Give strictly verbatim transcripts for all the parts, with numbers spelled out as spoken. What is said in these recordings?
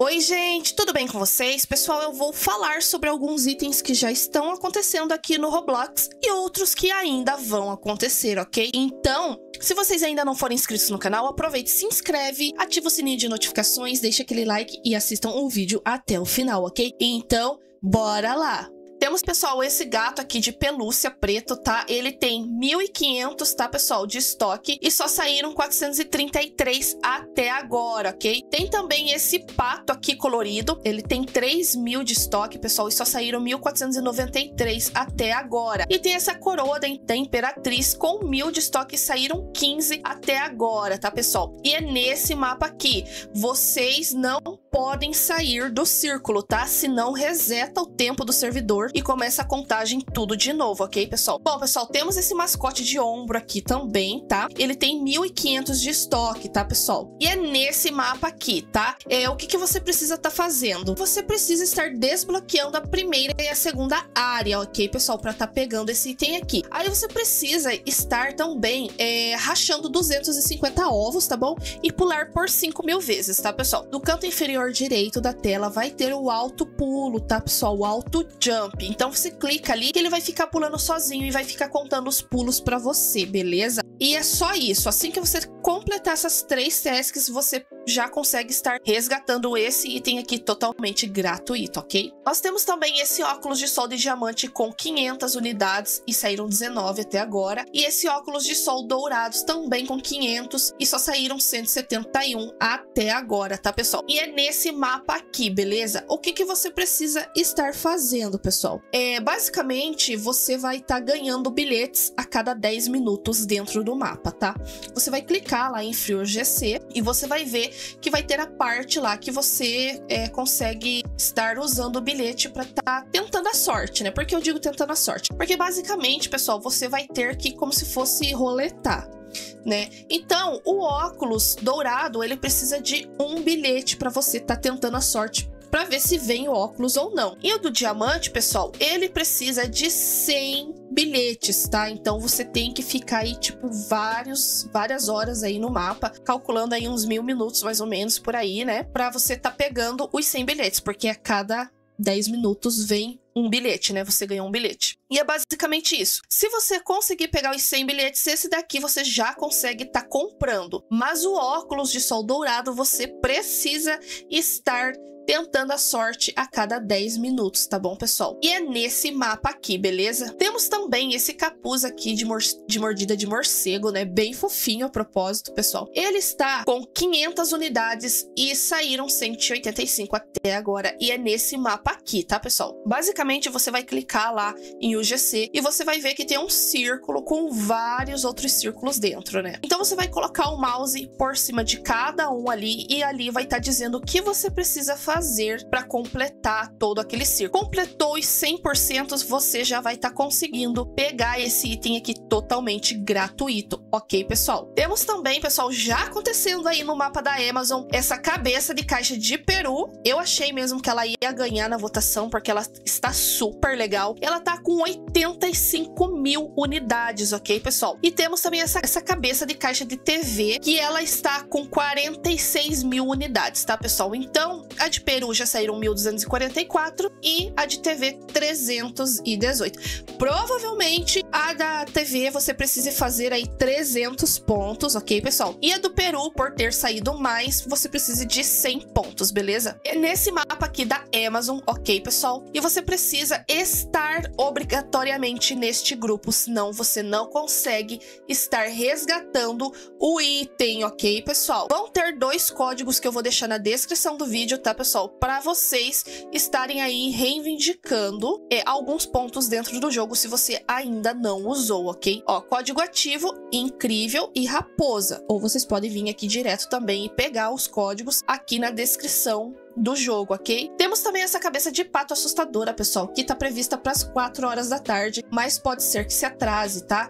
Oi gente, tudo bem com vocês? Pessoal, eu vou falar sobre alguns itens que já estão acontecendo aqui no Roblox e outros que ainda vão acontecer, ok? Então, se vocês ainda não forem inscritos no canal, aproveite, se inscreve, ativa o sininho de notificações, deixa aquele like e assistam o vídeo até o final, ok? Então, bora lá! Temos, pessoal, esse gato aqui de pelúcia preto, tá? Ele tem mil e quinhentos, tá, pessoal, de estoque. E só saíram quatrocentos e trinta e três até agora, ok? Tem também esse pato aqui colorido. Ele tem três mil de estoque, pessoal. E só saíram mil quatrocentos e noventa e três até agora. E tem essa coroa da Imperatriz com mil de estoque. E saíram quinze até agora, tá, pessoal? E é nesse mapa aqui. Vocês não podem sair do círculo, tá? Senão reseta o tempo do servidor e começa a contagem tudo de novo, ok, pessoal? Bom, pessoal, temos esse mascote de ombro aqui também, tá? Ele tem mil e quinhentos de estoque, tá, pessoal? E é nesse mapa aqui, tá? É, o que, que você precisa estar tá fazendo? Você precisa estar desbloqueando a primeira e a segunda área, ok, pessoal? Pra estar tá pegando esse item aqui. Aí você precisa estar também é, rachando duzentos e cinquenta ovos, tá bom? E pular por cinco mil vezes, tá, pessoal? No canto inferior direito da tela vai ter o alto pulo, tá, pessoal? O alto jump. Então você clica ali que ele vai ficar pulando sozinho e vai ficar contando os pulos pra você, beleza? E é só isso. Assim que você completar essas três tasks, você já consegue estar resgatando esse item aqui totalmente gratuito, ok? Nós temos também esse óculos de sol de diamante com quinhentas unidades e saíram dezenove até agora. E esse óculos de sol dourados também com quinhentos e só saíram cento e setenta e um até agora, tá, pessoal? E é nesse mapa aqui, beleza? O que que você precisa estar fazendo, pessoal? É, basicamente, você vai estar tá ganhando bilhetes a cada dez minutos dentro do mapa, tá? Você vai clicar lá em Free G C e você vai ver que vai ter a parte lá que você é, consegue estar usando o bilhete para estar tá tentando a sorte, né? Por que eu digo tentando a sorte? Porque basicamente, pessoal, você vai ter que como se fosse roletar, né? Então, o óculos dourado, ele precisa de um bilhete para você estar tá tentando a sorte para ver se vem o óculos ou não. E o do diamante, pessoal, ele precisa de cem bilhetes, tá? Então você tem que ficar aí, tipo, vários, várias horas aí no mapa, calculando aí uns mil minutos, mais ou menos, por aí, né? Pra você tá pegando os cem bilhetes, porque a cada dez minutos vem um bilhete, né? Você ganhou um bilhete. E é basicamente isso. Se você conseguir pegar os cem bilhetes, esse daqui você já consegue estar tá comprando. Mas o óculos de sol dourado, você precisa estar tentando a sorte a cada dez minutos, tá bom, pessoal? E é nesse mapa aqui, beleza? Temos também esse capuz aqui de, mor de mordida de morcego, né? Bem fofinho a propósito, pessoal. Ele está com quinhentas unidades e saíram cento e oitenta e cinco até agora. E é nesse mapa aqui, tá, pessoal? Basicamente, você vai clicar lá em U G C e você vai ver que tem um círculo com vários outros círculos dentro, né? Então, você vai colocar o mouse por cima de cada um ali e ali vai estar tá dizendo o que você precisa fazer fazer para completar todo aquele círculo. Completou os cem por cento, você já vai estar tá conseguindo pegar esse item aqui totalmente gratuito, ok, pessoal? Temos também, pessoal, já acontecendo aí no mapa da Amazon, essa cabeça de caixa de peru. Eu achei mesmo que ela ia ganhar na votação, porque ela está super legal. Ela tá com oitenta e cinco mil unidades, ok, pessoal? E temos também essa, essa cabeça de caixa de T V, que ela está com quarenta e seis mil unidades, tá, pessoal? Então, a de peru já saíram mil duzentos e quarenta e quatro e a de T V trezentos e dezoito. Provavelmente a da T V você precisa fazer aí trezentos pontos, ok, pessoal? E a do peru, por ter saído mais, você precisa de cem pontos, beleza? É nesse mapa aqui da Amazon, ok, pessoal? E você precisa estar obrigatoriamente neste grupo, senão você não consegue estar resgatando o item, ok, pessoal? Vão ter dois códigos que eu vou deixar na descrição do vídeo, tá, pessoal? Para vocês estarem aí reivindicando é, alguns pontos dentro do jogo se você ainda não usou, ok? Ó, código ativo, incrível e raposa. Ou vocês podem vir aqui direto também e pegar os códigos aqui na descrição do jogo, ok? Temos também essa cabeça de pato assustadora, pessoal, que tá prevista para as quatro horas da tarde, mas pode ser que se atrase, tá?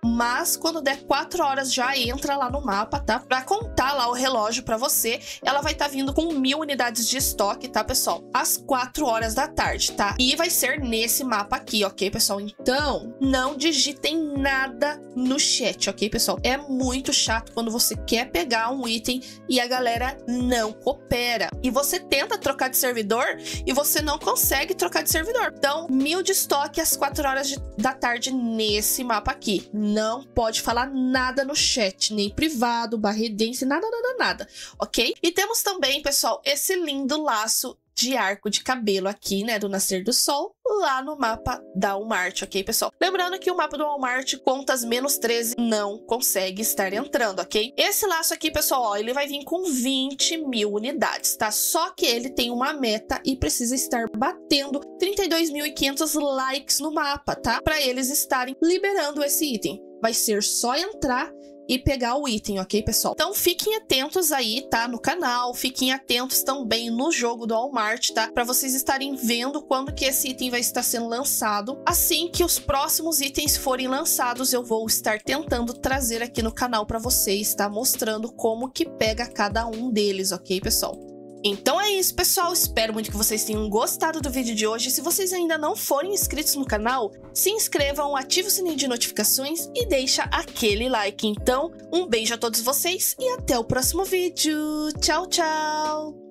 Mas quando der quatro horas já entra lá no mapa, tá? Pra contar lá o relógio pra você, ela vai estar tá vindo com mil unidades de estoque, tá, pessoal? Às quatro horas da tarde, tá? E vai ser nesse mapa aqui, ok, pessoal? Então, não digitem nada no chat, ok, pessoal? É muito chato quando você quer pegar um item e a galera não coopera. E você tenta trocar de servidor e você não consegue trocar de servidor. Então, mil de estoque às quatro horas de, da tarde nesse mapa aqui. Não pode falar nada no chat, nem privado, barredense, nada, nada, nada, ok? E temos também, pessoal, esse lindo laço de arco de cabelo aqui, né, do nascer do sol, lá no mapa da Walmart, ok, pessoal? Lembrando que o mapa do Walmart, contas menos treze, não consegue estar entrando, ok? Esse laço aqui, pessoal, ó, ele vai vir com vinte mil unidades, tá? Só que ele tem uma meta e precisa estar batendo trinta e dois mil e quinhentos likes no mapa, tá? Para eles estarem liberando esse item. Vai ser só entrar e pegar o item, ok, pessoal? Então fiquem atentos aí, tá? No canal, fiquem atentos também no jogo do Walmart, tá? Para vocês estarem vendo quando que esse item vai estar sendo lançado. Assim que os próximos itens forem lançados, eu vou estar tentando trazer aqui no canal para vocês, tá? Mostrando como que pega cada um deles, ok, pessoal? Então é isso, pessoal. Espero muito que vocês tenham gostado do vídeo de hoje. Se vocês ainda não forem inscritos no canal, se inscrevam, ative o sininho de notificações e deixa aquele like. Então, um beijo a todos vocês e até o próximo vídeo. Tchau, tchau!